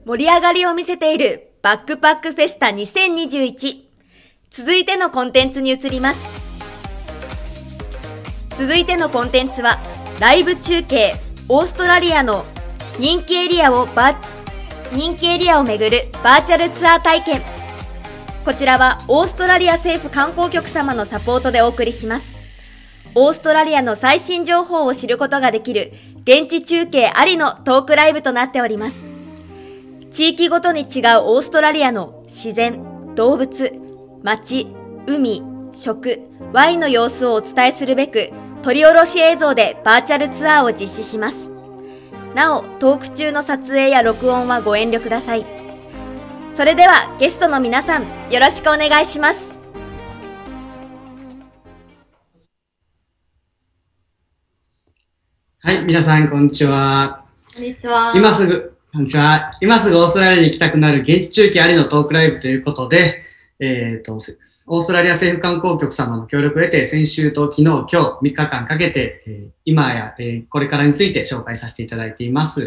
盛り上がりを見せているバックパックフェスタ2021。続いてのコンテンツに移ります。続いてのコンテンツは、ライブ中継、オーストラリアの人気エリアを巡るバーチャルツアー体験。こちらはオーストラリア政府観光局様のサポートでお送りします。オーストラリアの最新情報を知ることができる現地中継ありのトークライブとなっております。地域ごとに違うオーストラリアの自然、動物、街、海、食、ワインの様子をお伝えするべく、撮り下ろし映像でバーチャルツアーを実施します。なお、トーク中の撮影や録音はご遠慮ください。それではゲストの皆さん、よろしくお願いします。 はい、皆さん、こんにちは。 こんにちは。 こんにちは。今すぐオーストラリアに行きたくなる現地中継ありのトークライブということで、オーストラリア政府観光局様の協力を得て、先週と昨日、今日3日間かけて、今や、これからについて紹介させていただいています。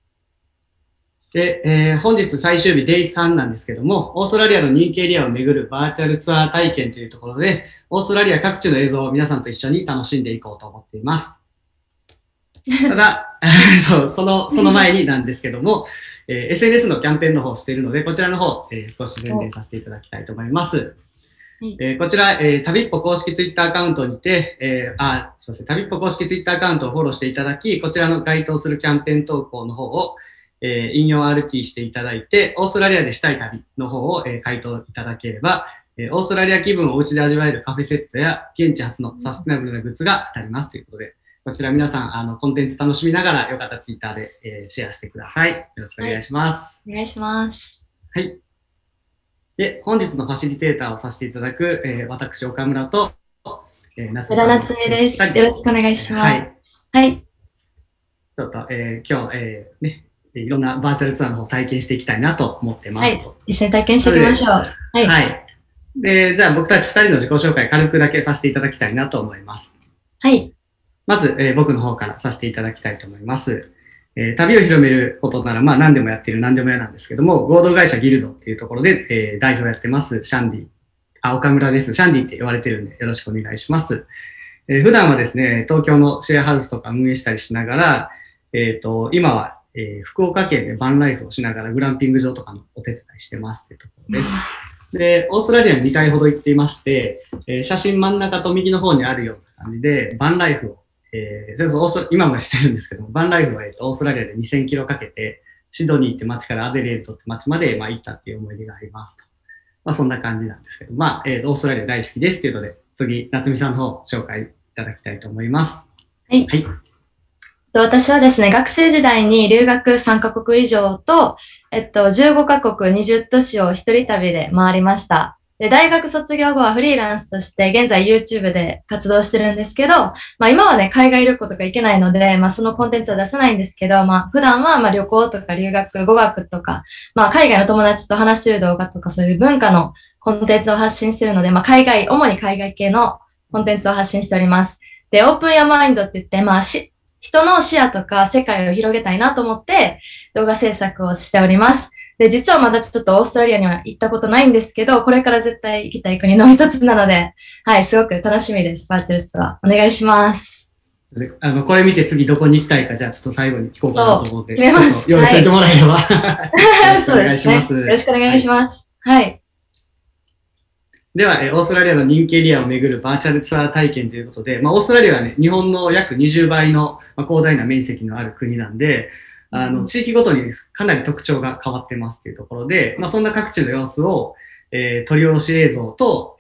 で、本日最終日、デイ3なんですけども、オーストラリアの人気エリアを巡るバーチャルツアー体験というところで、オーストラリア各地の映像を皆さんと一緒に楽しんでいこうと思っています。ただ、その前になんですけども、SNS のキャンペーンの方をしているので、こちらの方、少し宣伝させていただきたいと思います。こちら、旅っぽ公式ツイッターアカウントにて、すいません、旅っぽ公式ツイッターアカウントをフォローしていただき、こちらの該当するキャンペーン投稿の方を、引用 RT していただいて、オーストラリアでしたい旅の方を、回答いただければ、オーストラリア気分をお家で味わえるカフェセットや、現地初のサステナブルなグッズが当たりますということで、こちら皆さん、コンテンツ楽しみながら、よかったらツイッターで、シェアしてください。よろしくお願いします。 お願いします。 はい。で、本日のファシリテーターをさせていただく、私、岡村と、 夏目です。よろしくお願いします。はい。はい。 ちょっと、今日、ね、いろんなバーチャルツアーの方を体験していきたいなと思ってます。 はい。一緒に体験していきましょう。はい。 はい。で、じゃあ僕たち2人の自己紹介軽くだけさせていただきたいなと思います。 はい。 まず、僕の方からさせていただきたいと思います。旅を広めることなら、まあ何でもやっている何でも屋なんですけども、合同会社ギルドっていうところで、代表やってます、シャンディ。岡村です。シャンディって言われてるんで、よろしくお願いします。普段はですね、東京のシェアハウスとか運営したりしながら、今は、福岡県でバンライフをしながらグランピング場とかのお手伝いしてますっていうところです。で、オーストラリアに2回ほど行っていまして、写真真ん中と右の方にあるような感じで、バンライフをそれこそ今もしてるんですけども、バンライフは、オーストラリアで2000キロかけて、シドニーって街からアデレードって街まで、行ったっていう思い出がありますと。まあ、そんな感じなんですけど、オーストラリア大好きですっていうので、次、夏美さんの方、紹介いただきたいと思います。 はい。はい。私はですね、学生時代に留学3カ国以上と、15カ国20都市を一人旅で回りました。で、大学卒業後はフリーランスとして現在 YouTube で活動してるんですけど、今はね、海外旅行とか行けないので、そのコンテンツは出せないんですけど、普段は旅行とか留学、語学とか、海外の友達と話してる動画とかそういう文化のコンテンツを発信してるので、主に海外系のコンテンツを発信しております。で、オープンやマインドって言って、人の視野とか世界を広げたいなと思って動画制作をしております。で、実はまだちょっとオーストラリアには行ったことないんですけど、これから絶対行きたい国の一つなので、はい、すごく楽しみです。バーチャルツアー。お願いします。 これ見て次どこに行きたいか、じゃあちょっと最後に聞こうかなと思って。 決めます。 用意しておいてもらえれば。よろしくお願いします。 よろしくお願いします。はい。 では、オーストラリアの人気エリアを巡るバーチャルツアー体験ということで、オーストラリアはね、日本の約20倍の広大な面積のある国なんで、地域ごとにかなり特徴が変わってますっていうところで、そんな各地の様子を、撮り下ろし映像と、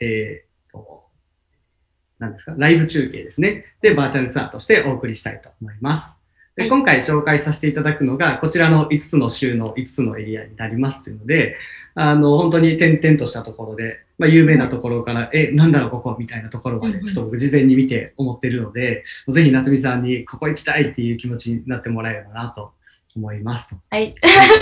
何ですか、ライブ中継ですね。で、バーチャルツアーとしてお送りしたいと思います。で、今回紹介させていただくのが、こちらの5つの州の5つのエリアになりますというので、本当に点々としたところで、有名なところから、なんだろう、ここみたいなところまで、ちょっと僕事前に見て思ってるので、ぜひ夏美さんにここ行きたいっていう気持ちになってもらえればなと思いますと。 はい。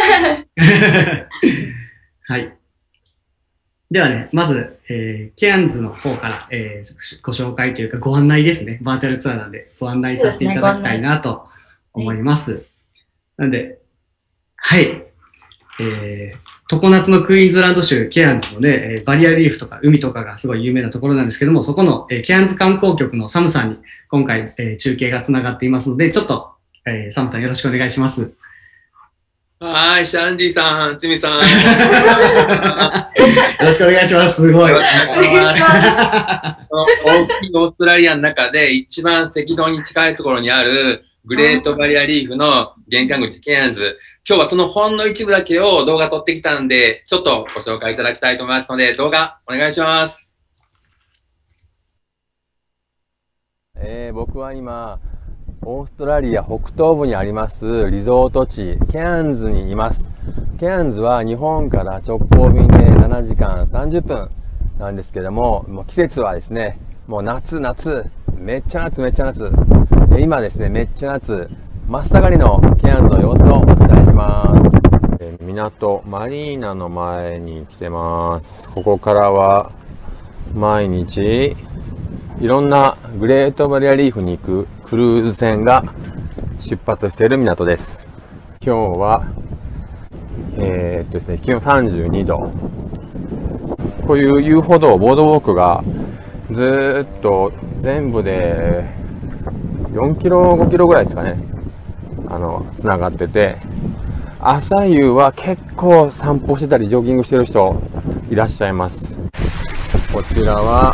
はい。ではね、まず、ケアンズの方から、ご紹介というかご案内ですね。バーチャルツアーなんでご案内させていただきたいなと思います。なんで、はい。 常夏のクイーンズランド州ケアンズのね、バリアリーフとか海とかがすごい有名なところなんですけども、そこの、ケアンズ観光局のサムさんに今回、中継がつながっていますので、ちょっと、サムさんよろしくお願いします。 はい、シャンディさん、つみさん。よろしくお願いします。すごい。お願いします。 大きいオーストラリアの中で一番赤道に近いところにあるグレートバリアリーフの玄関口ケアンズ。今日はそのほんの一部だけを動画撮ってきたんで、ちょっとご紹介いただきたいと思いますので、動画お願いします。 僕は今、オーストラリア北東部にありますリゾート地ケアンズにいます。ケアンズは日本から直行便で7時間30分なんですけども、もう季節はですね、もう夏、めっちゃ夏。今ですね、めっちゃ夏、真っ盛りのケアンズの様子をお伝えします。港マリーナの前に来てます。ここからは毎日いろんなグレートバリアリーフに行くクルーズ船が出発している港です。今日は、ですね、気温32度。こういう遊歩道、ボードウォークがずーっと全部で4キロ、5キロぐらいですかね。つながってて、朝夕は結構散歩してたりジョギングしてる人いらっしゃいます。こちらは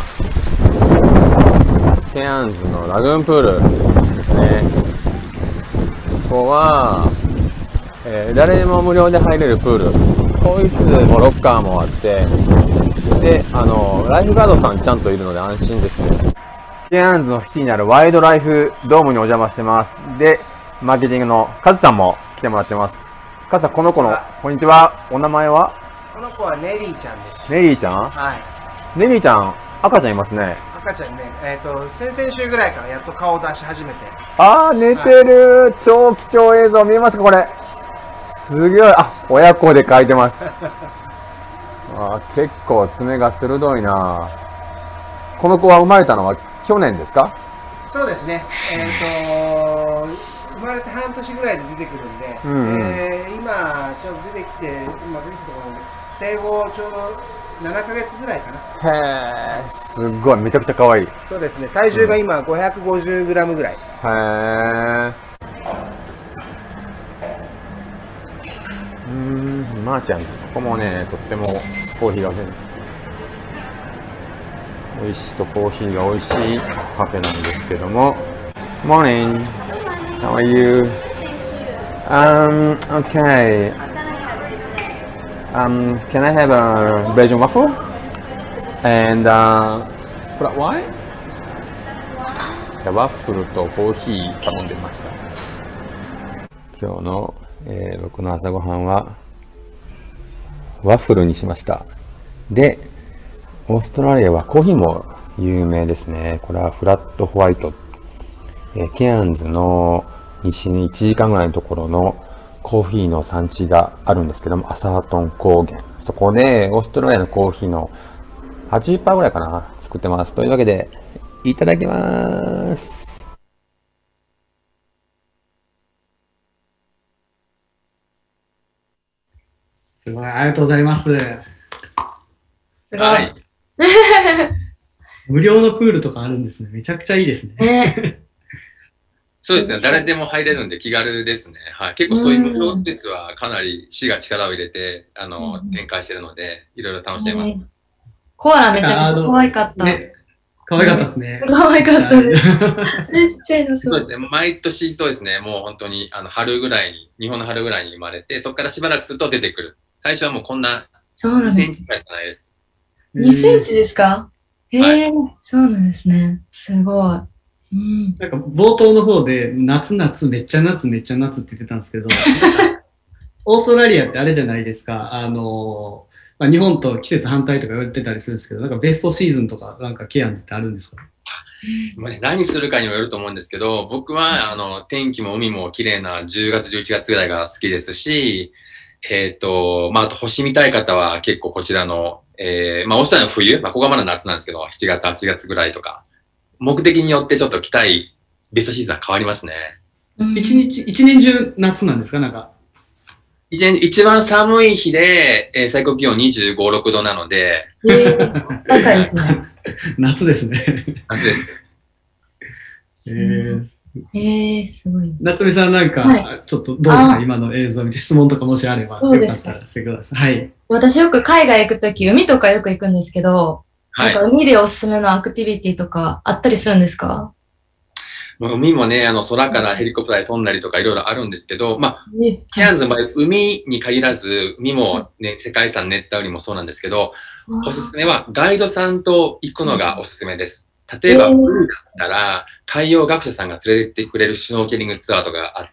ケアンズのラグーンプールですね。ここは、誰でも無料で入れるプール。更衣室もロッカーもあって、で、ライフガードさんちゃんといるので安心ですね。ケアンズのシティにあるワイドライフドームにお邪魔してます。で、マーケティングのカズさんも来てもらってます。カズさん、この子の、こんにちは。お名前は？ この子はネリーちゃんです。 ネリーちゃん？ はい。 ネリーちゃん、赤ちゃんいますね。 赤ちゃんね、先々週ぐらいからやっと顔を出し始めて。 あー、寝てる、はい、超貴重映像見えますかこれ。すげえ、親子で描いてます。結構爪が鋭いな。この子は生まれたのは去年ですか？ そうですね。生まれて半年ぐらいで出てくるんで、今ちょっと出てきて、今出てきたところなんで、生後ちょうど7ヶ月ぐらいかな。 へー、すごい、めちゃくちゃ可愛い。 そうですね、体重が今550グラムぐらい。 へー。まーちゃん、ここもね、とってもコーヒーが美味しいとコーヒーが美味しいカフェなんですけども。Morning. How are you? Okay. Can I have a Belgian waffle? And flat white? ワッフルとコーヒー頼んでました。今日の、僕の朝ごはんはワッフルにしました。で、オーストラリアはコーヒーも有名ですね。これはフラットホワイト。ケアンズの西に1時間ぐらいのところのコーヒーの産地があるんですけども、アサートン高原。そこでオーストラリアのコーヒーの 80% ぐらいかな、作ってます。というわけで、いただきます。 すごい、ありがとうございます。 すごい。 無料のプールとかあるんですね。めちゃくちゃいいですね。 そうですね。誰でも入れるんで気軽ですね。はい。結構そういう無料施設はかなり市が力を入れて、展開してるので、いろいろ楽しめます。 コアラめちゃくちゃ可愛かった。 可愛かったですね。 可愛かったです。めっちゃいいのそうですね。毎年そうですね。もう本当に、春ぐらいに、日本の春ぐらいに生まれて、そこからしばらくすると出てくる。最初はもうこんな2センチくらいしかないです。 2センチですか？へえ、そうなんですね。すごい。 なんか冒頭の方で夏めっちゃ夏って言ってたんですけど、オーストラリアってあれじゃないですか、日本と季節反対とか言われてたりするんですけど、なんかベストシーズンとかなんかケアンズってあるんですか？ 何するかにもよると思うんですけど、僕は天気も海も綺麗な10月11月ぐらいが好きですし、あと星見たい方は結構こちらの、オーストラリアの冬、ここがまだ夏なんですけど、7月8月ぐらいとか、目的によってちょっと来たいベストシーズンは変わりますね。 一年中夏なんですか？なんか。 一番寒い日で、最高気温25、6度なので、 高いですね。 夏ですね。 夏です。 すごい。 夏美さんなんか、ちょっとどうですか、今の映像を見て質問とかもしあれば、よかったらしてください。はい。 私よく海外行くとき、海とかよく行くんですけど、なんか海でおすすめのアクティビティとかあったりするんですか？ 海もね、空からヘリコプターで飛んだりとかいろいろあるんですけど、ケアンズの場合、海に限らず、海もね、世界遺産熱帯雨林もそうなんですけど、おすすめはガイドさんと行くのがおすすめです。例えば、海だったら、海洋学者さんが連れてってくれるシュノーケリングツアーとかがあって、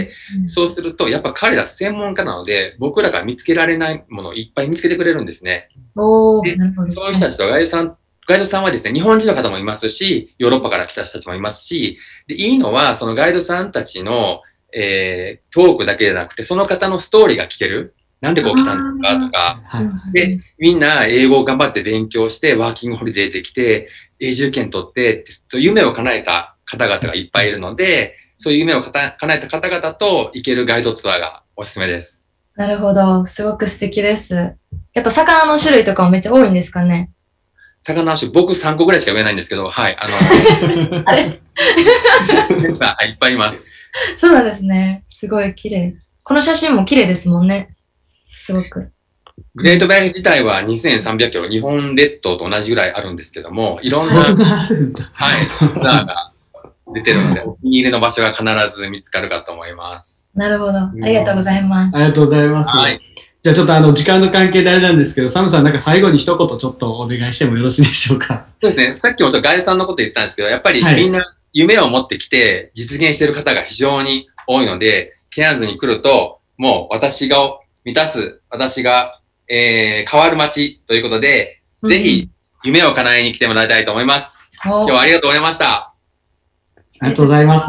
そうすると、やっぱ彼ら専門家なので、僕らが見つけられないものをいっぱい見つけてくれるんですね。で、そういう人たちとガイドさんはですね、日本人の方もいますし、ヨーロッパから来た人たちもいますし、で、いいのは、そのガイドさんたちの、トークだけじゃなくて、その方のストーリーが聞ける。なんでこう来たんですかとか。で、みんな英語を頑張って勉強して、ワーキングホリデーできて、永住権取って、そういう夢を叶えた方々がいっぱいいるので、そういう夢を叶えた方々と行けるガイドツアーがおすすめです。 なるほど。すごく素敵です。やっぱ魚の種類とかもめっちゃ多いんですかね？ 魚の種類、僕3個ぐらいしか言えないんですけど、はい、 あれいっぱいいます。 そうなんですね。すごい綺麗。この写真も綺麗ですもんね。すごく。 グレートベリー自体は2300キロ、日本列島と同じぐらいあるんですけども、いろんな、はい、ツアーが出てるので、お気に入りの場所が必ず見つかるかと思います。 なるほど。ありがとうございます。 ありがとうございます。はい。じゃあちょっと時間の関係であれなんですけど、サムさんなんか最後に一言ちょっとお願いしてもよろしいでしょうか。 そうですね。さっきもちょっとガイドさんのこと言ったんですけど、やっぱりみんな夢を持ってきて実現している方が非常に多いので、ケアンズに来ると、もう私が満たす、私が、変わる街ということで、ぜひ夢を叶えに来てもらいたいと思います。今日はありがとうございました。 ありがとうございます。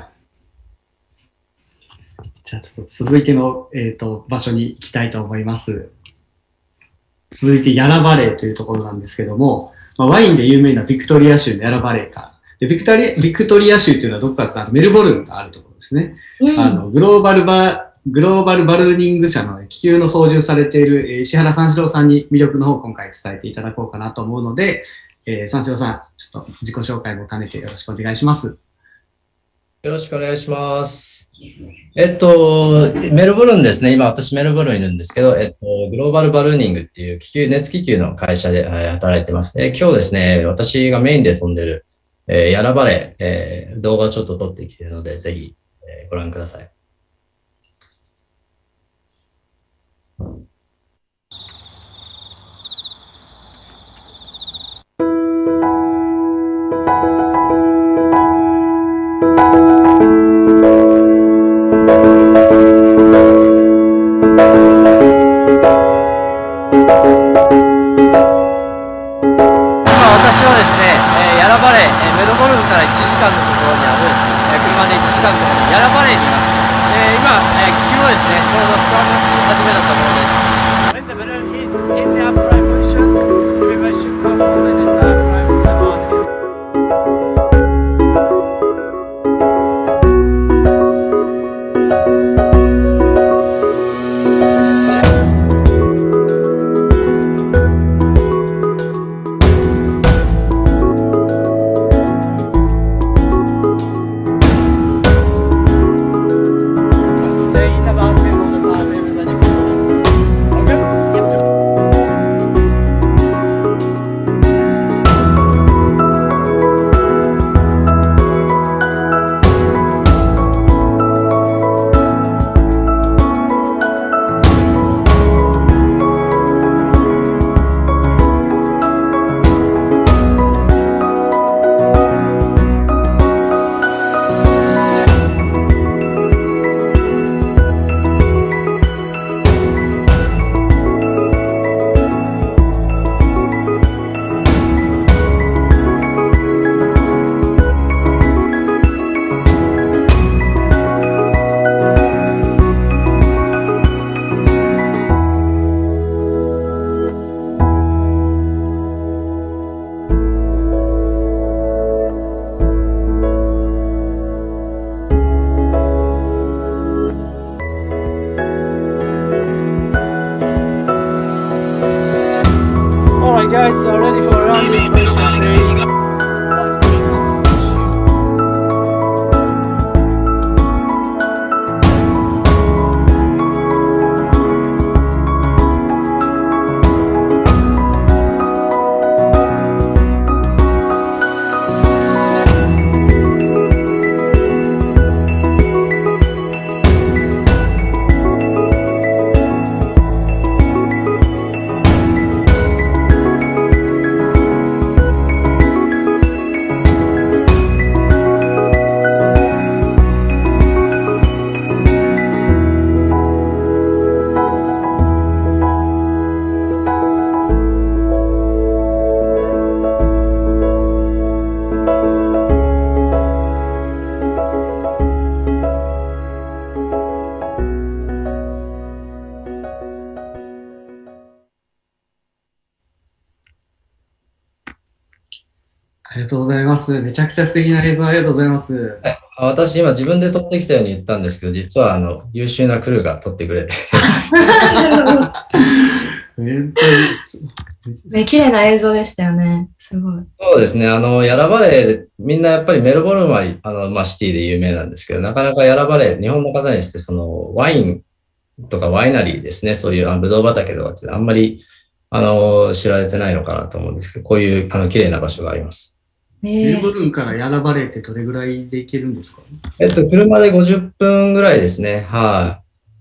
じゃあちょっと続いての、場所に行きたいと思います。続いてヤラバレーというところなんですけども、ワインで有名なビクトリア州のヤラバレーからでビクトリア州というのはどこかというとメルボルンがあるところですね。グローバルバルーニング社の気球の操縦されている石原三四郎さんに魅力の方を今回伝えていただこうかなと思うので、三四郎さん、ちょっと自己紹介も兼ねてよろしくお願いします。 よろしくお願いします。メルボルンですね。今私メルボルンにいるんですけど、グローバルバルーニングっていう熱気球の会社で働いてます。今日ですね、私がメインで飛んでる、ヤラバレー、動画をちょっと撮ってきているので、ぜひ、ご覧ください。 私はですね、ヤラバレー、メルボルンから1時間のところにある、車で1時間のところにヤラバレーにいます。 guys are ready for round the information, please. ありがとうございます。めちゃくちゃ素敵な映像ありがとうございます。 私今自分で撮ってきたように言ったんですけど、実は優秀なクルーが撮ってくれて。 ね、綺麗な映像でしたよね。すごい。 そうですね。ヤラバレー、みんなやっぱりメルボルンは、シティで有名なんですけど、なかなかヤラバレー、日本の方にして、ワインとかワイナリーですね。そういうブドウ畑とかってあんまり、知られてないのかなと思うんですけど、こういう、綺麗な場所があります。 メルボルンからヤラバレーってどれぐらいで行けるんですか？ 車で50分ぐらいですね。はい。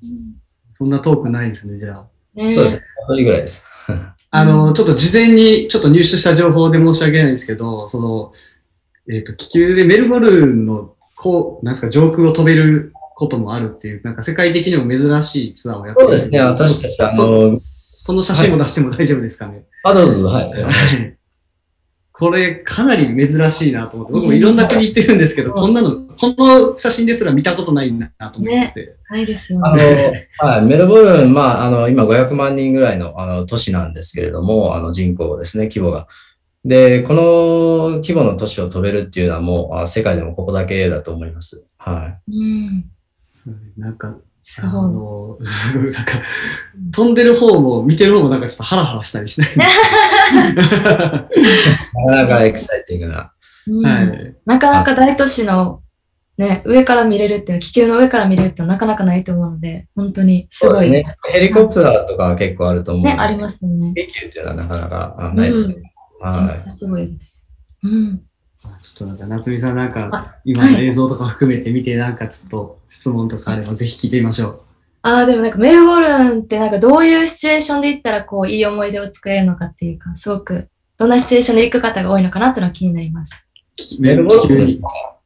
そんな遠くないですね、じゃあ。 そうですね。1人ぐらいです。 ちょっと事前にちょっと入手した情報で申し訳ないんですけど、気球でメルボルンの、なんですか、上空を飛べることもあるっていう、なんか世界的にも珍しいツアーをやってる。 そうですね、私たちその写真も出しても大丈夫ですかね。 どうぞ、はい。 これかなり珍しいなと思って、僕もいろんな国行ってるんですけど、この写真ですら見たことないなと思って。 ないですよね。 はい、メルボルン、今500万人ぐらいの、都市なんですけれども、人口ですね、規模が。で、この規模の都市を飛べるっていうのはもう、世界でもここだけだと思います。はい。 なんか、なんか、飛んでる方も見てる方もなんかちょっとハラハラしたりしないんですか？ なかなかエキサイティングな。 なかなか大都市のね、上から見れるっていうの、気球の上から見れるってなかなかないと思うので、本当にすごい。 そうですね。ヘリコプターとか結構あると思うんですけど。 ね、ありますよね。 気球っていうのはなかなかないですね。 はい。すごいです。 ちょっとなんか、夏美さんなんか、今の映像とか含めて見て、なんかちょっと質問とかあればぜひ聞いてみましょう。 でもなんかメルボルンってなんかどういうシチュエーションで行ったらいい思い出を作れるのかっていうか、すごく、どんなシチュエーションで行く方が多いのかなっていうのは気になります。 メルボルン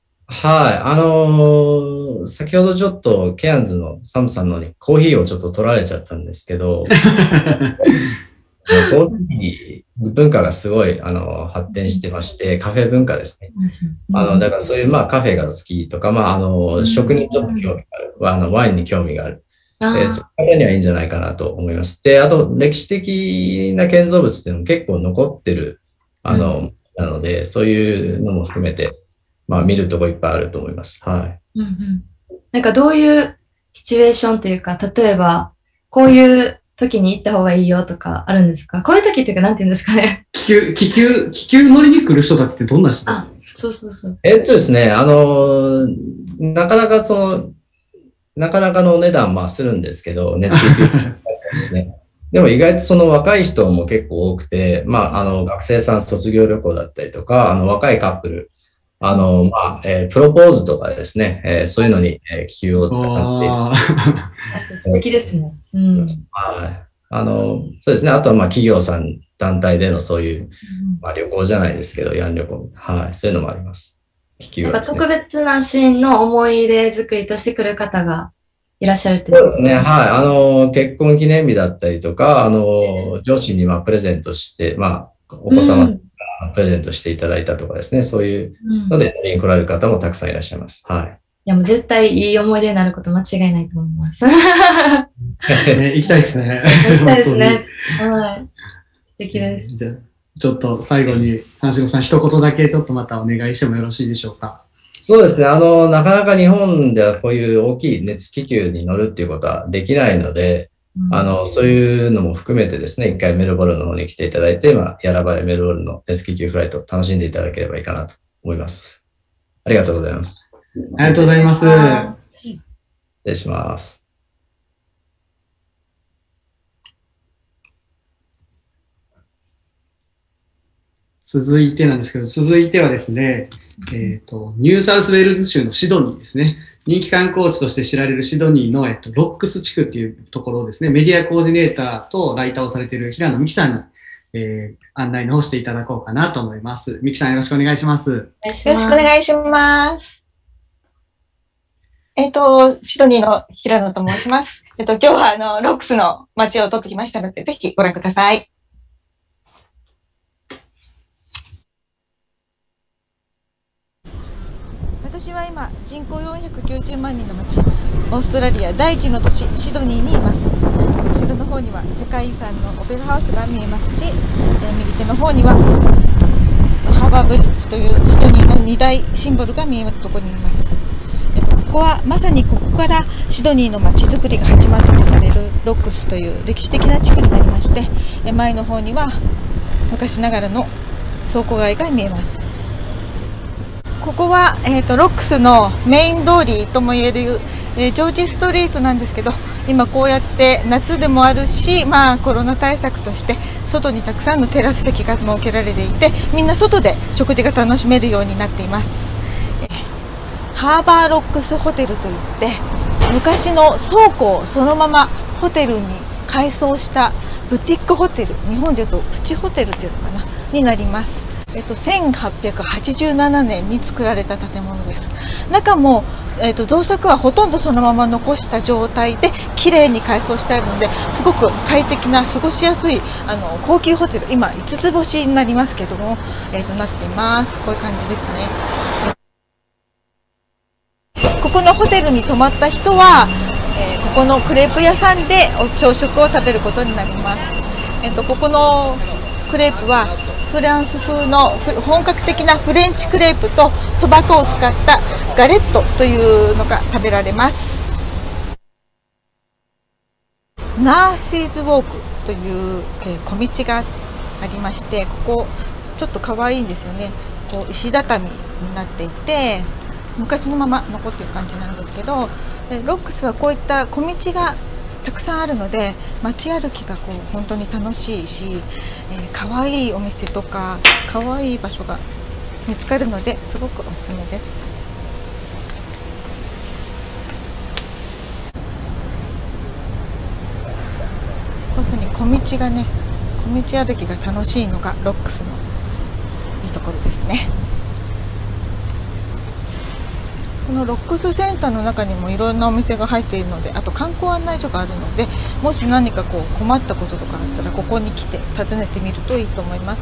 はい。先ほどちょっとケアンズのサムさんのにコーヒーをちょっと取られちゃったんですけど、コーヒー文化がすごい、発展してまして、カフェ文化ですね。だからそういう、カフェが好きとか、食にちょっと興味がある。ワインに興味がある。そういう方にはいいんじゃないかなと思います。で、あと、歴史的な建造物っていうのも結構残ってる、なので、そういうのも含めて、見るとこいっぱいあると思います。はい。 なんかどういうシチュエーションというか、例えば、こういう時に行った方がいいよとかあるんですか？こういう時っていうか、なんて言うんですかね。 気球乗りに来る人たちってどんな人たちですか？ そう。 ですね、なかなかのお値段するんですけど、熱気球ですね。でも意外と若い人も結構多くて、学生さん卒業旅行だったりとか、若いカップル、プロポーズとかですね、そういうのに気球を使って素敵ですね。 はい。そうですね。あとは企業さん団体でのそういう、旅行じゃないですけど、慰安旅行。はい。そういうのもあります。気球はですね。 特別なシーンの思い出作りとして来る方がいらっしゃるってそうですね。はい。結婚記念日だったりとか、両親にプレゼントして、お子様にプレゼントしていただいたとかですね。そういうので、乗りに来られる方もたくさんいらっしゃいます。はい。 いや、もう絶対いい思い出になること間違いないと思います。 行きたいですね。 行きたいですね。はい。素敵です。 じゃあ、ちょっと最後に、三四郎さん一言だけちょっとまたお願いしてもよろしいでしょうか。 そうですね。なかなか日本ではこういう大きい熱気球に乗るっていうことはできないので、 そういうのも含めてですね、一回メルボルンの方に来ていただいて、ヤラバイメルボルンの熱気球フライトを楽しんでいただければいいかなと思います。ありがとうございます。 ありがとうございます。 失礼します。 続いてなんですけど、続いてはですね、ニューサウスウェールズ州のシドニーですね。人気観光地として知られるシドニーの、ロックス地区っていうところをですね、メディアコーディネーターとライターをされている平野美希さんに、案内の方していただこうかなと思います。美希さんよろしくお願いします。よろしくお願いします。シドニーの平野と申します。今日はロックスの街を撮ってきましたので、ぜひご覧ください。私は今、人口490万人の町、オーストラリア第一の都市、シドニーにいます。後ろの方には世界遺産のオペラハウスが見えますし、右手の方にはハーバーブリッジというシドニーの2大シンボルが見えるところにいます。ここはまさにここからシドニーの街づくりが始まったとされるロックスという歴史的な地区になりまして、前の方には昔ながらの倉庫街が見えます。ここは、ロックスのメイン通りともいえる、ジョージストリートなんですけど、今こうやって夏でもあるし、コロナ対策として外にたくさんのテラス席が設けられていて、みんな外で食事が楽しめるようになっています。ハーバーロックスホテルといって、昔の倉庫をそのままホテルに改装したブティックホテル、日本でいうとプチホテルというのかな、になります。1887年に作られた建物です。中も、造作はほとんどそのまま残した状態で綺麗に改装してあるので、すごく快適な過ごしやすい高級ホテル、今5つ星になりますけども、なっています。こういう感じですね。ここのホテルに泊まった人は、ここのクレープ屋さんで朝食を食べることになります。ここのクレープはフランス風の本格的なフレンチクレープとそば粉を使ったガレットというのが食べられます。ナーシーズウォークという小道がありまして、ここちょっと可愛いんですよね。こう石畳になっていて、昔のまま残っている感じなんですけど、ロックスはこういった小道がたくさんあるので、街歩きが本当に楽しいし、可愛いお店とか可愛い場所が見つかるので、すごくおすすめです。こういうふうに小道がね、小道歩きが楽しいのがロックスのいいところですね。このロックスセンターの中にもいろんなお店が入っているので、あと観光案内所があるので、もし何か困ったこととかあったらここに来て訪ねてみるといいと思います。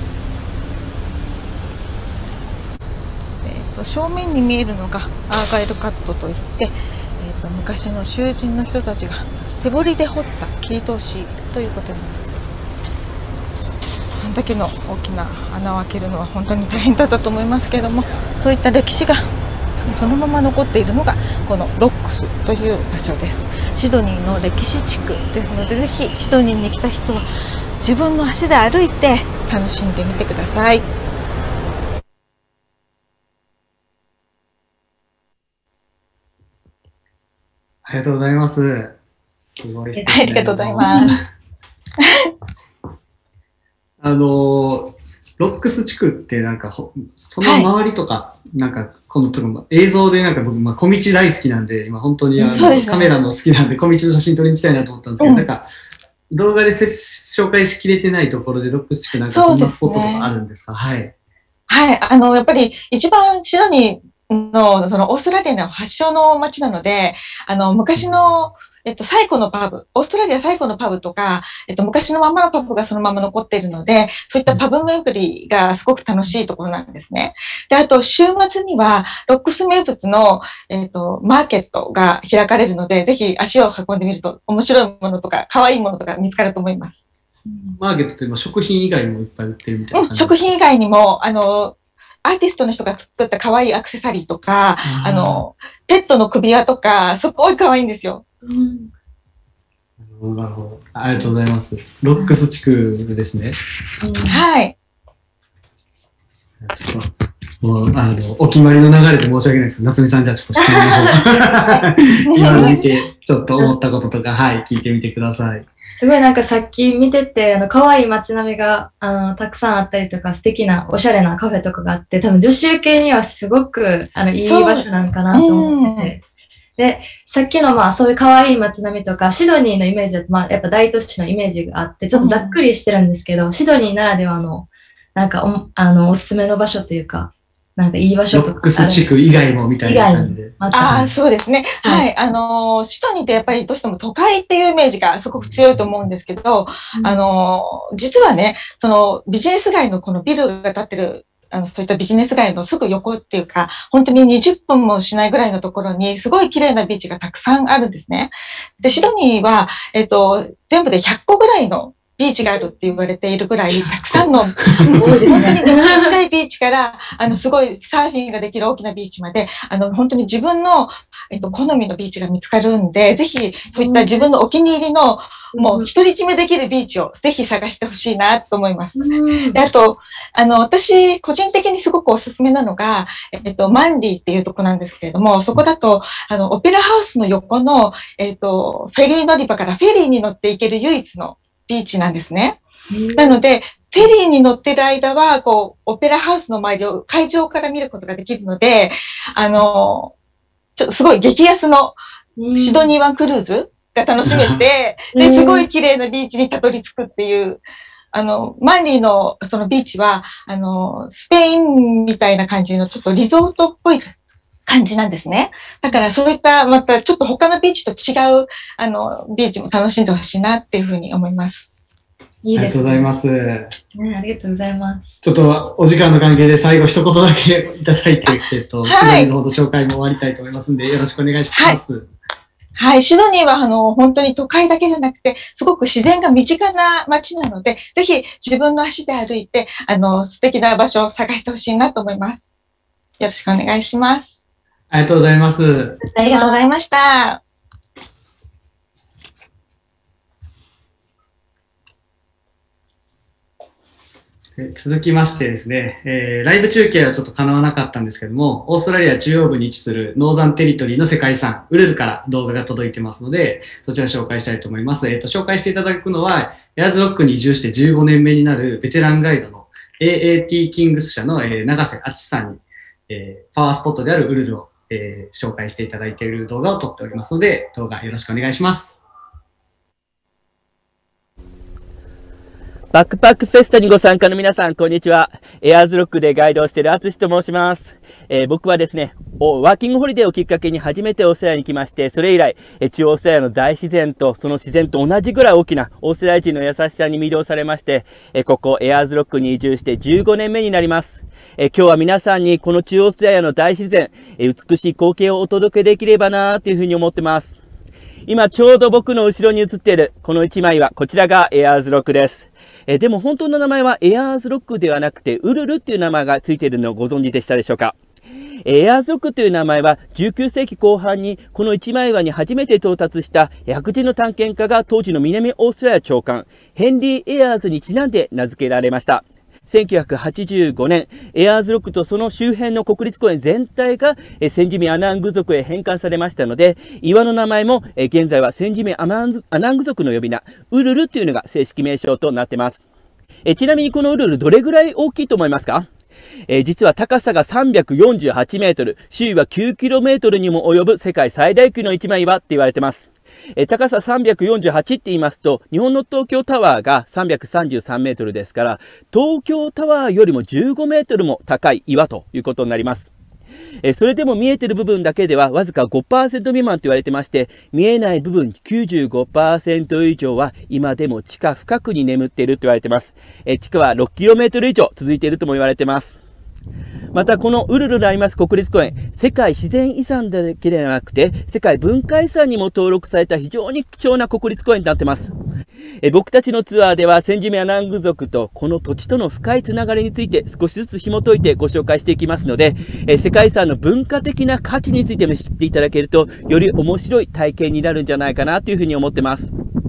正面に見えるのがアーガイルカットといって、昔の囚人の人たちが手彫りで彫った切り通しということです。こんだけの大きな穴を開けるのは本当に大変だったと思いますけれども、そういった歴史がそのまま残っているのがこのロックスという場所です。シドニーの歴史地区ですので、ぜひシドニーに来た人は自分の足で歩いて楽しんでみてください。 ありがとうございます。すごい素敵な。 ありがとうございます。 ロックス地区ってその周りとか、この映像で僕、小道大好きなんで、今本当にカメラの好きなんで、小道の写真撮りに行きたいなと思ったんですけど、動画で紹介しきれてないところで、ロックス地区こんなスポットとかあるんですか？はい。 はい、やっぱり一番シドニーの、オーストラリアの発祥の街なので、昔の、最古のパブ、オーストラリア最古のパブとか、昔のままのパブがそのまま残っているので、そういったパブ巡りがすごく楽しいところなんですね。で、あと、週末には、ロックス名物の、マーケットが開かれるので、ぜひ足を運んでみると、面白いものとか、可愛いものとか見つかると思います。 マーケットって今、食品以外にもいっぱい売ってるみたいな感じ？ 食品以外にも、アーティストの人が作った可愛いアクセサリーとか、ペットの首輪とか、すごい可愛いんですよ。 なるほど。ありがとうございます。ロックス地区ですね。 はい。 ちょっと、もう、お決まりの流れで申し訳ないですけど、夏美さんじゃあちょっと質問の方、今の見て、ちょっと思ったこととか、はい、聞いてみてください。 すごいなんかさっき見てて、可愛い街並みが、たくさんあったりとか、素敵な、おしゃれなカフェとかがあって、多分女子受けにはすごく、いい場所なんかなと思ってて。で、さっきのそういう可愛い街並みとか、シドニーのイメージだと、やっぱ大都市のイメージがあって、ちょっとざっくりしてるんですけど、シドニーならではの、なんかおすすめの場所というか、なんかいい場所とか。 ロックス地区以外もみたいな感じで。 そうですね。はい。シドニーってやっぱりどうしても都会っていうイメージがすごく強いと思うんですけど、実はね、ビジネス街のこのビルが建ってる、そういったビジネス街のすぐ横っていうか、本当に20分もしないぐらいのところに、すごい綺麗なビーチがたくさんあるんですね。で、シドニーは、全部で100個ぐらいのビーチがあるって言われているぐらい、たくさんの、本当にね、ちっちゃいビーチから、すごいサーフィンができる大きなビーチまで、本当に自分の、好みのビーチが見つかるんで、ぜひ、そういった自分のお気に入りの、もう独り占めできるビーチをぜひ探してほしいなと思います。で、あと、私、個人的にすごくおすすめなのが、マンリーっていうとこなんですけれども、そこだと、オペラハウスの横の、フェリー乗り場からフェリーに乗っていける唯一のビーチなんですね。なので、フェリーに乗ってる間は、オペラハウスの周りを会場から見ることができるので、すごい激安のシドニー湾クルーズが楽しめて、で、すごい綺麗なビーチにたどり着くっていう、マンリーのそのビーチは、スペインみたいな感じのちょっとリゾートっぽい感じなんですね。だからそういった、またちょっと他のビーチと違う、ビーチも楽しんでほしいなっていうふうに思います。 いいですね。 ありがとうございます。 ありがとうございます。 ちょっとお時間の関係で最後一言だけいただいて、シドニーのほど紹介も終わりたいと思いますんで、よろしくお願いします。 はい、シドニーは本当に都会だけじゃなくて、すごく自然が身近な街なので、ぜひ自分の足で歩いて、素敵な場所を探してほしいなと思います。よろしくお願いします。 ありがとうございます。 ありがとうございました。 続きましてですね、ライブ中継はちょっと叶わなかったんですけども、オーストラリア中央部に位置するノーザンテリトリーの世界遺産、ウルルから動画が届いてますので、そちら紹介したいと思います。紹介していただくのは、エアーズロックに移住して15年目になるベテランガイドの AAT キングス社の、永瀬敦さんに、パワースポットであるウルルを、紹介していただいている動画を撮っておりますので、動画よろしくお願いします。 バックパックフェスタにご参加の皆さん、こんにちは。エアーズロックでガイドをしているアツシと申します。僕はですね、ワーキングホリデーをきっかけに初めてオーストラリアに来まして、それ以来、中央オーストラリアの大自然と、その自然と同じぐらい大きなオーストラリア人の優しさに魅了されまして、ここエアーズロックに移住して15年目になります。今日は皆さんにこの中央オーストラリアの大自然、美しい光景をお届けできればなというふうに思ってます。今ちょうど僕の後ろに映っているこの1枚は、こちらがエアーズロックです。でも本当の名前はエアーズロックではなくてウルルっていう名前がついているのをご存知でしたでしょうか。エアーズロックという名前は19世紀後半にこの一枚岩に初めて到達した白人の探検家が当時の南オーストラリア長官ヘンリー・エアーズにちなんで名付けられました。1985年、エアーズロックとその周辺の国立公園全体が先住民アナング族へ返還されましたので、岩の名前も現在は先住民アナング族の呼び名、ウルルというのが正式名称となっています。ちなみにこのウルルどれぐらい大きいと思いますか？実は高さが348メートル、周囲は9キロメートルにも及ぶ世界最大級の一枚岩って言われています。高さ348って言いますと、日本の東京タワーが333メートルですから、東京タワーよりも15メートルも高い岩ということになります。それでも見えている部分だけではわずか 5% 未満と言われてまして、見えない部分 95% 以上は今でも地下深くに眠っていると言われています。地下は 6km 以上続いているとも言われています。またこのウルルであります国立公園、世界自然遺産だけではなくて世界文化遺産にも登録された非常に貴重な国立公園となっています。僕たちのツアーでは先住民アナング族とこの土地との深いつながりについて少しずつ紐解いてご紹介していきますので、世界遺産の文化的な価値についても知っていただけるとより面白い体験になるんじゃないかなというふうに思ってます。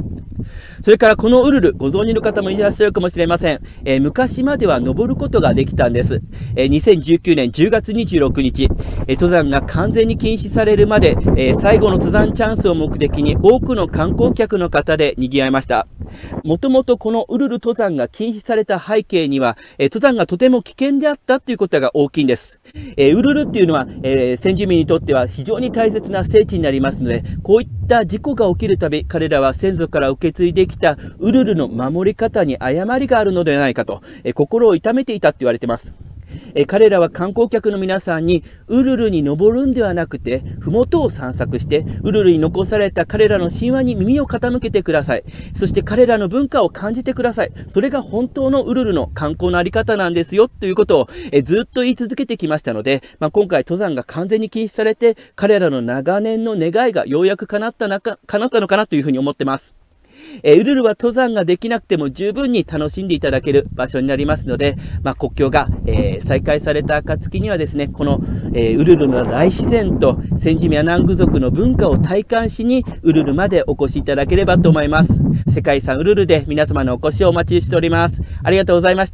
それからこのウルル、ご存知の方もいらっしゃるかもしれません。昔までは登ることができたんです。2019年10月26日、登山が完全に禁止されるまで、最後の登山チャンスを目的に多くの観光客の方で賑わいました。もともとこのウルル登山が禁止された背景には、登山がとても危険であったということが大きいんです。ウルルっていうのは、先住民にとっては非常に大切な聖地になりますので、こういった事故が起きるたび、彼らは先祖から受け継いできたウルルの守り方に誤りがあるのではないかと、心を痛めていたと言われています。彼らは観光客の皆さんにウルルに登るんではなくて、麓を散策してウルルに残された彼らの神話に耳を傾けてください。そして彼らの文化を感じてください。それが本当のウルルの観光のあり方なんですよということをずっと言い続けてきましたので、今回登山が完全に禁止されて、彼らの長年の願いがようやく叶ったのかなというふうに思ってます。ウルルは登山ができなくても十分に楽しんでいただける場所になりますので、国境が、再開された暁にはですね、この、ウルルの大自然と先住民アナング族の文化を体感しにウルルまでお越しいただければと思います。世界遺産ウルルで皆様のお越しをお待ちしております。ありがとうございました。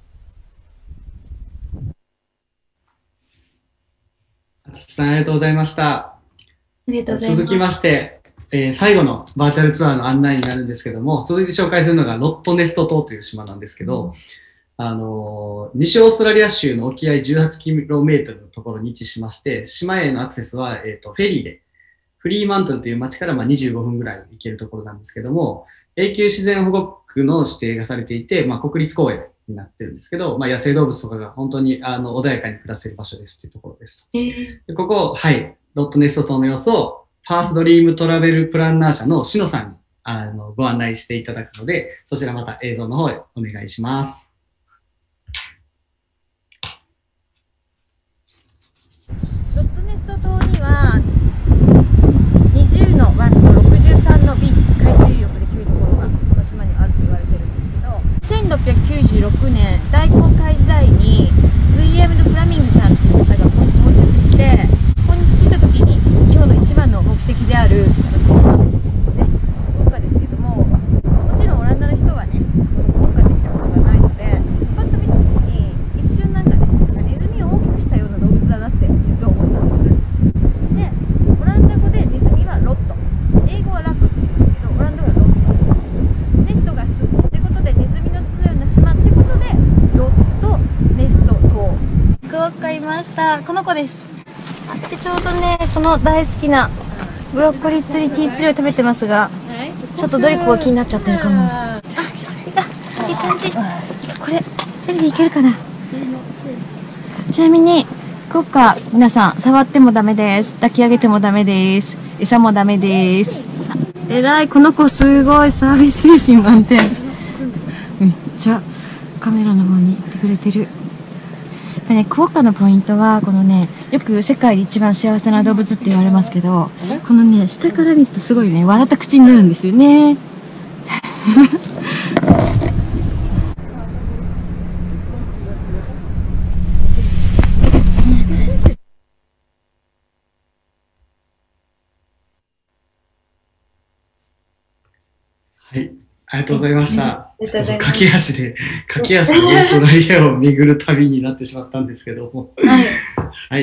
あつさんありがとうございました。 ありがとうございます。 続きまして、最後のバーチャルツアーの案内になるんですけども、続いて紹介するのがロットネスト島という島なんですけど、西オーストラリア州の沖合 18km のところに位置しまして、島へのアクセスは、フェリーで、フリーマントルという町から25分ぐらい行けるところなんですけども、永久自然保護区の指定がされていて、国立公園になってるんですけど、野生動物とかが本当に穏やかに暮らせる場所ですというところです。でここ、はい、ロットネスト島の様子をパースドリームトラベルプランナー社の篠さんにご案内していただくので、そちらまた映像の方へお願いします。 ロットネスト島には20の湾と63のビーチ、海水浴できるところがこの島にあると言われてるんですけど、1696年大航海時代にウィリアム・フラミングさんという方がここに到着して、ここに着いた時に今日の一番の目的であるクオッカですね。クオッカですけども、もちろんオランダの人はね、このクオッカで見たことがないので、パッと見た時に一瞬なんかネズミを大きくしたような動物だなって実は思ったんです。で、オランダ語でネズミはロット、英語はラットって言いますけど、オランダはロット、ネストが巣ってことでネズミの巣のような島ってことでロットネスト島。 クオッカいました。この子です。でちょうどね、この大好きなブロッコリー釣りティーツリーを食べてますが、ちょっとドリコが気になっちゃってるかも。いい感じ。これテレビいけるかな。ちなみにクオッカ皆さん触ってもダメです。抱き上げてもダメです。餌もダメです。えらい、この子すごいサービス精神満点。めっちゃカメラの方に行ってくれてる。クオッカのポイントはこのね、よく世界で一番幸せな動物って言われますけど、このね、下から見るとすごいね、笑った口になるんですよね。 はい、ありがとうございました。駆け足でオーストラリアを巡る旅になってしまったんですけども。はい。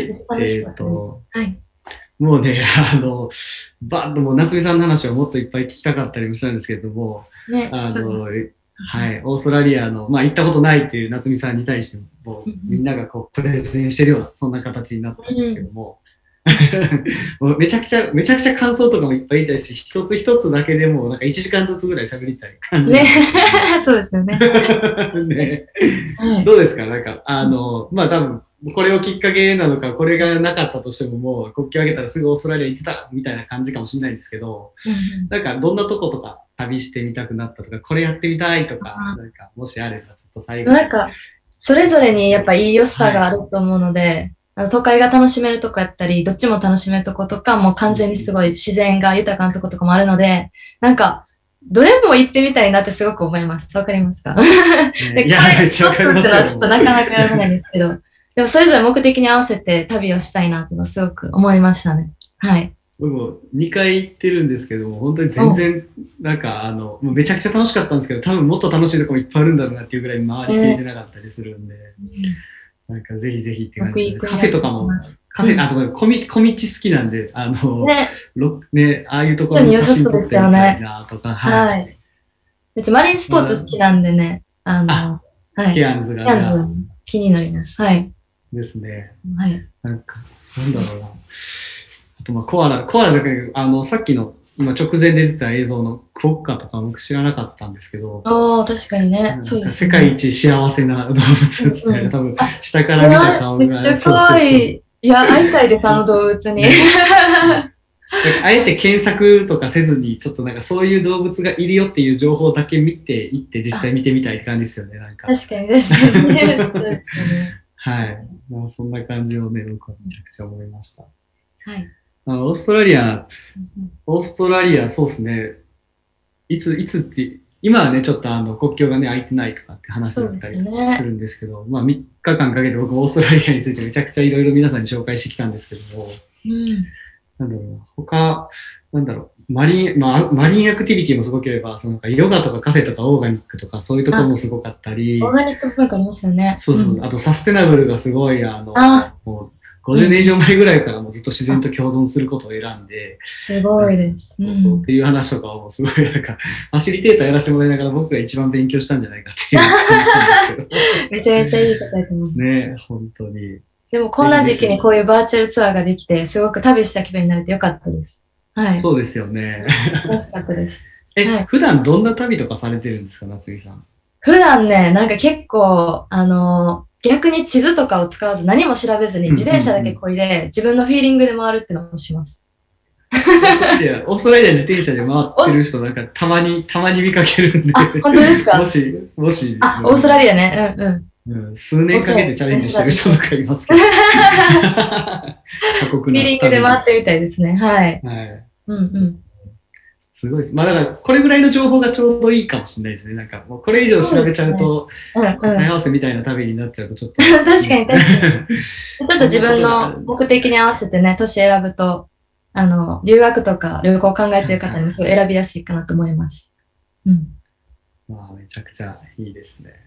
もうね、バッともう夏美さんの話をもっといっぱい聞きたかったりもしたんですけれども、はい、オーストラリアの、行ったことないっていう夏美さんに対しても、みんながこう、プレゼンしてるような、そんな形になったんですけども、もうめちゃくちゃ感想とかもいっぱい言いたいし、一つ一つだけでもなんか1時間ずつぐらい喋りたい感じ。 ね、そうですよね。 ね、どうですか、なんか、多分、これをきっかけなのか、これがなかったとしても、もう国旗を上げたらすぐオーストラリア行ってたみたいな感じかもしれないんですけど、なんかどんなとことか旅してみたくなったとか、これやってみたいとか、なんかもしあればちょっと最後に。 なんか、それぞれにやっぱいい良さがあると思うので、都会が楽しめるとこやったり、どっちも楽しめるとことか、もう完全にすごい自然が豊かなとことかもあるので、なんか、どれも行ってみたいなってすごく思います。わかりますか？ いや、めっちゃわかりますよ。 ちょっとなかなかやらないんですけど、でもそれぞれ目的に合わせて旅をしたいなっていうのをすごく思いましたね。はい。 僕も2回行ってるんですけども、本当に全然、なんかもうめちゃくちゃ楽しかったんですけど、多分もっと楽しいとこもいっぱいあるんだろうなっていうぐらい回りきれてなかったりするんで、なんかぜひぜひって感じで、カフェとかも、カフェ、あと小道好きなんで、ああいうところの写真撮ってみたいなとか、 はい。うちマリンスポーツ好きなんでね、はい。 ケアンズが。 ケアンズ気になります。はい。 ですね。 はい。 なんか、なんだろうな。あと、コアラだけど、さっきの、今直前で出てた映像のクオッカとか僕知らなかったんですけど。 ああ、確かにね。そうです。 世界一幸せな動物ですね。多分、下から見た顔が。 めっちゃ可愛い。いや、会いたいです、あの動物に。 あえて検索とかせずに、ちょっとなんかそういう動物がいるよっていう情報だけ見ていって、実際見てみたいって感じですよね、なんか。 確かに、確かに。そうですね。 はい。まあ、そんな感じをね、僕はめちゃくちゃ思いました。 はい。 オーストラリア、そうですね。いつって、今はね、ちょっと国境がね、開いてないとかって話だったりするんですけど、まあ3日間かけて僕、オーストラリアについてめちゃくちゃいろいろ皆さんに紹介してきたんですけども、なんだろうな、他、なんだろう、マリンアクティビティもすごければ、なんかヨガとかカフェとかオーガニックとかそういうところもすごかったり、 オーガニック文化ありますよね。 そうそう、あとサステナブルがすごい、もう50年以上前ぐらいからもうずっと自然と共存することを選んで、 すごいです。 そうっていう話とかをすごいなんか、ファシリテーターやらせてもらいながら僕が一番勉強したんじゃないかっていう感じなんですけど。 めちゃめちゃいい答えと思います。 ね、本当に。 でもこんな時期にこういうバーチャルツアーができて、すごく旅した気分になれてよかったです。はい。 そうですよね。 楽しかったです。 普段どんな旅とかされてるんですか、夏美さん。 普段ね、なんか結構、逆に地図とかを使わず何も調べずに自転車だけこいで自分のフィーリングで回るっていうのをします。 オーストラリア自転車で回ってる人なんかたまに見かけるんで。 本当ですか？ もし。 オーストラリアね。 数年かけてチャレンジしてる人とかいますけど。 過酷な。フィーリングで回ってみたいですね。はい。 はい。 うんすごいです。まあだから、これぐらいの情報がちょうどいいかもしれないですね。なんか、もうこれ以上調べちゃうと、答え合わせみたいな旅になっちゃうとちょっと。 確かに。ちょっと自分の目的に合わせてね、都市選ぶと、留学とか旅行を考えている方にもすごい選びやすいかなと思います。 まあ、めちゃくちゃいいですね。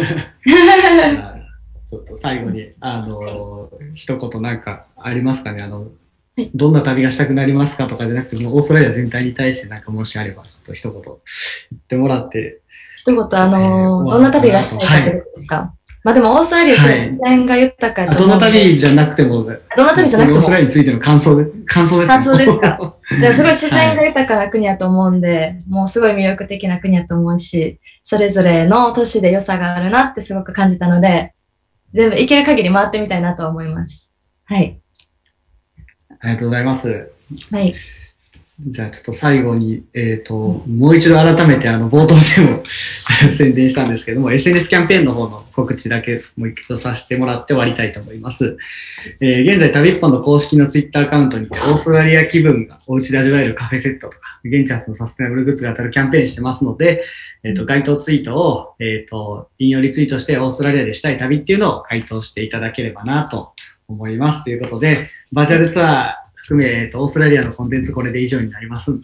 ちょっと最後に、一言なんかありますかね。どんな旅がしたくなりますかとかじゃなくて、もうオーストラリア全体に対してなんかもしあれば、ちょっと一言言ってもらって。 一言、どんな旅がしたいかということですか？まあでもオーストラリア自然が豊かどんな旅じゃなくても、オーストラリアについての感想ですね。 感想ですか？じゃあすごい自然が豊かな国やと思うんで、もうすごい魅力的な国やと思うし、それぞれの都市で良さがあるなってすごく感じたので、全部行ける限り回ってみたいなと思います。はい。 ありがとうございます。 はい。 じゃあちょっと最後に、もう一度改めて冒頭でも宣伝したんですけども、SNS キャンペーンの方の告知だけもう一度させてもらって終わりたいと思います。現在、旅っぽの公式のツイッターアカウントにて、オーストラリア気分がお家で味わえるカフェセットとか、現地発のサステナブルグッズが当たるキャンペーンしてますので、該当ツイートを、引用リツイートして、オーストラリアでしたい旅っていうのを回答していただければなと思います。ということで、バーチャルツアー、含め、オーストラリアのコンテンツこれで以上になります。はい。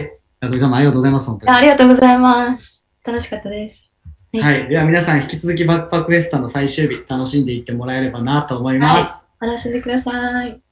夏美さんもありがとうございます。本当に。 ありがとうございます。楽しかったです。 はい。では皆さん引き続きバックパックフェスタの最終日楽しんでいってもらえればなと思います。 はい。楽しんでください。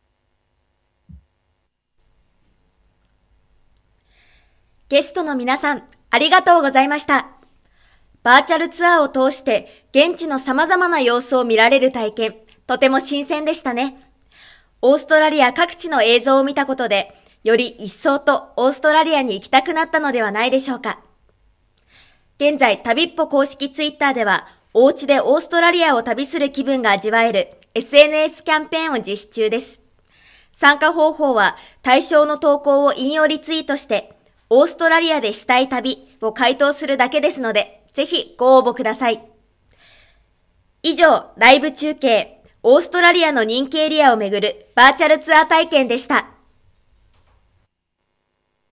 ゲストの皆さん、ありがとうございました。バーチャルツアーを通して現地の様々な様子を見られる体験、とても新鮮でしたね。オーストラリア各地の映像を見たことで、より一層とオーストラリアに行きたくなったのではないでしょうか。現在、旅っぽ公式ツイッターでは、お家でオーストラリアを旅する気分が味わえる SNS キャンペーンを実施中です。参加方法は、対象の投稿を引用リツイートして、オーストラリアでしたい旅を回答するだけですので、ぜひご応募ください。以上、ライブ中継。オーストラリアの人気エリアを巡るバーチャルツアー体験でした。